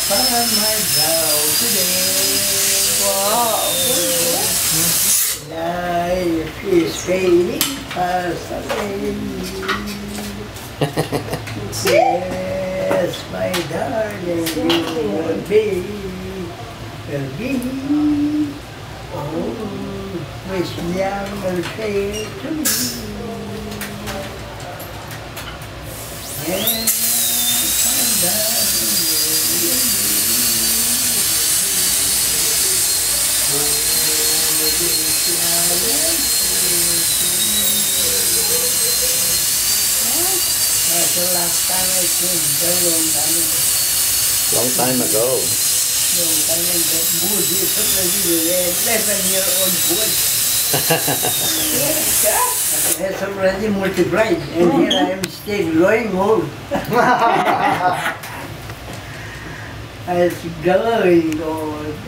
upon my brow today. Wow. Life is fading fast away. Yes, my darling, you will be. Oh, which never fail to me. Yes, my darling, you will be. That's the last time I came, very long time ago. Long time ago. Long time ago. Good, it's already 11-year-old boy. It's already multiplied, and here I am still growing old. It's growing old.